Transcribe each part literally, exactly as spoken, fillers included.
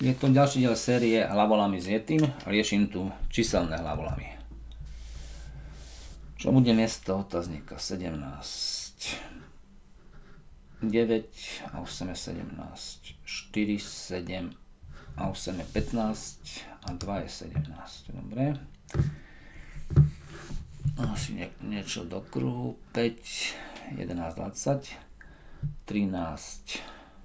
Je to ďalší diel série hlavolami s Yetim. Riešim tu číselné hlavolami. Čo bude miesto otáznika? sedemnásť. deväť a osem je sedemnásť. štyri, sedem a osem je pätnásť. A dva je sedemnásť. Dobre. Asi nie, niečo do kruhu. päť, jedenásť, dvadsať. trinásť.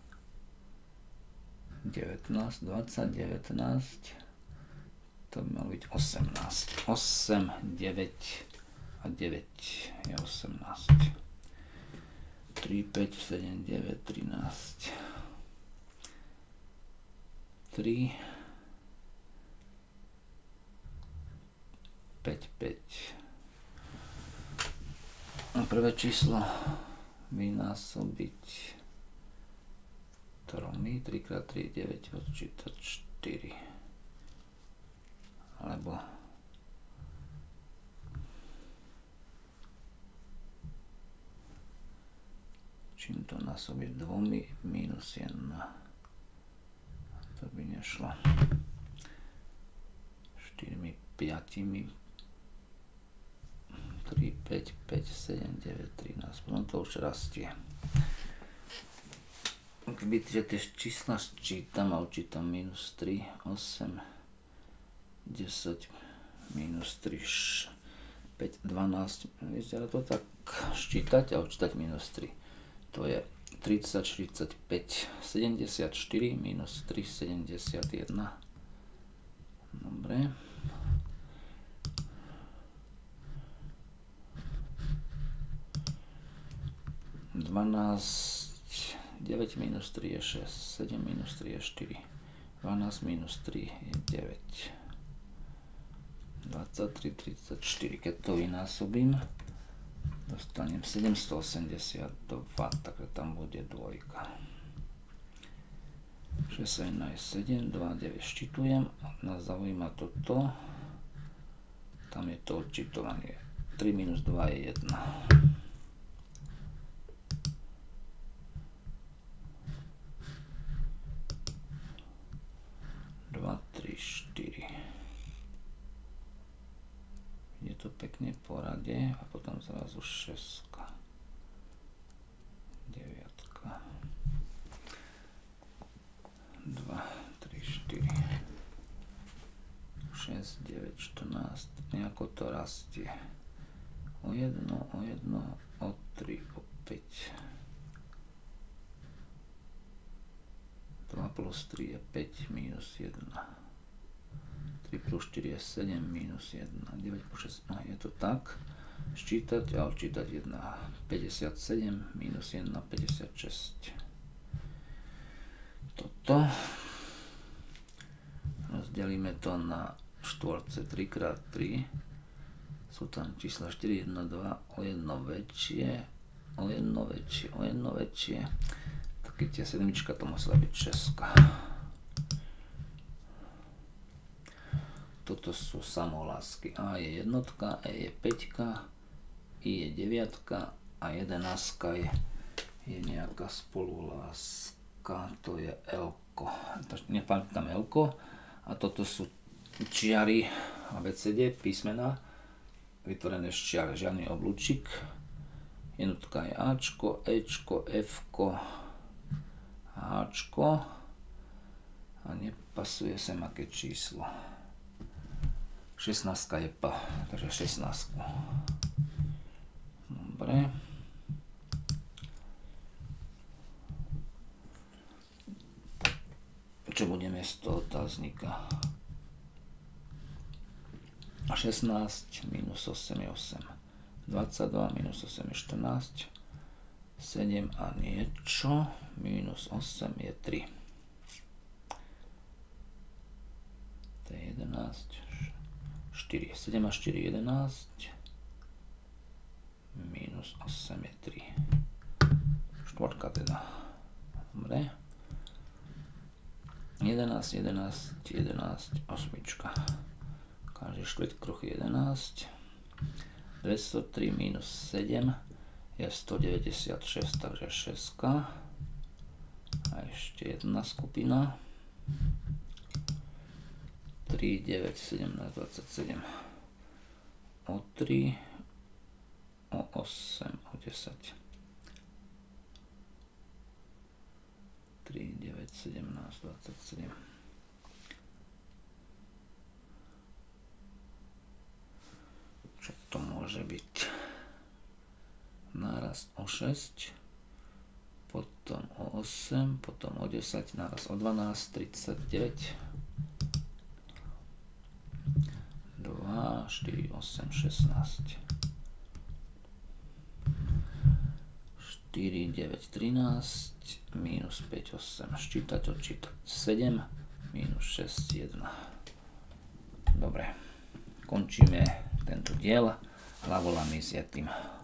devätnásť, dvadsať, devätnásť, to by malo byť osemnásť, osem, deväť a deväť je osemnásť, tri, päť, sedem, deväť, trinásť, tri, päť, päť. A prvé číslo vynásobiť tromi, tri krát tri je deväť, odčítať štyri. Alebo čím to násobiť dvomi minus jedna. To by nešlo. štyrmi, piatimi. tri, päť, päť, sedem, deväť, trinásť. Potom to už rastie. Kebyže tie čísla sčítam a odčítam minus tri, osem, desať, minus tri, päť, dvanásť. Vyzerá to tak sčítať a odčítať minus tri. To je tridsať, štyridsaťpäť, sedemdesiatštyri, minus tri, sedemdesiatjeden. Dobre. dvanásť, deväť minus tri je šesť, sedem minus tri je štyri, dvanásť minus tri je deväť, dvadsaťtri, tridsaťštyri. Keď to vynásobím, dostanem sedemstoosemdesiatdva, takže tam bude dvojka. šesť, jedna je sedem, dva, deväť ščítujem, nás zaujíma toto, tam je to odčítovanie, tri minus dva je jedna. dva, tri, štyri. Je to pekne v porade a potom zrazu šestka. deviatka. dva, tri, štyri. šesť, deväť, štrnásť. Nejako to rastie. O jedno, o jedno, o tri, o päť. dva plus tri je päť, minus jedna. tri plus štyri je sedem, minus jedna. deväť plus šesť, no je to tak. Sčítať a odčítať jedna. päťdesiatsedem, minus jedna, päťdesiatšesť. Toto. Rozdelíme to na štvorce tri krát tri. Sú tam čísla štyri, jedna, dva, o jedno väčšie, o jedno väčšie, o jedno väčšie. Keď je sedmička, to musela byť šestka. Toto sú samohlásky. A je jednotka, E je päťka, I je deviatka a jedenástka je, je nejaká spoluhláska. To je L-ko. Nepamätám L-ko. A toto sú čiary A B C D, písmena, vytvorené z čiar, žiadny oblúčik. Jednotka je Ačko, Ečko, Fko, Háčko a nepasuje sem aké číslo. šestnástka je P, takže šestnásť. Dobre. Čo bude miesto otáznika? šestnásť minus osem je osem. dvadsaťdva minus osem je štrnásť. sedem a niečo, minus osem je tri. To je jedenásť, štyri, sedem a štyri je jedenásť, minus osem je tri. Štvorka teda. Dobre. jedenásť, jedenásť, jedenásť, osmička. Každý štvrťkruh je jedenásť. dvestotri minus sedem je stodeväťdesiatšesť, takže šesť. A ešte jedna skupina. tri, deväť, sedemnásť, dvadsaťsedem. O tri, o osem, o desať. tri, deväť, sedemnásť, dvadsaťsedem. Čo to môže byť? Nárast o šesť, potom o osem, potom o desať, nárast o dvanásť, tridsaťdeväť. dva, štyri, osem, šestnásť. štyri, deväť, trinásť, mínus päť, osem, ščítať, odčítať sedem, mínus šesť, jedna. Dobre, končíme tento diel hlavolami zjatým.